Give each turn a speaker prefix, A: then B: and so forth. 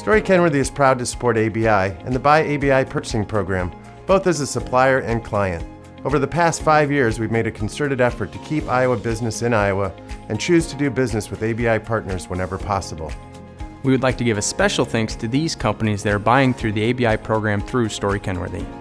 A: Storey Kenworthy is proud to support ABI and the Buy ABI purchasing program, both as a supplier and client. Over the past 5 years, we've made a concerted effort to keep Iowa business in Iowa and choose to do business with ABI partners whenever possible.
B: We would like to give a special thanks to these companies that are buying through the ABI program through Storey Kenworthy.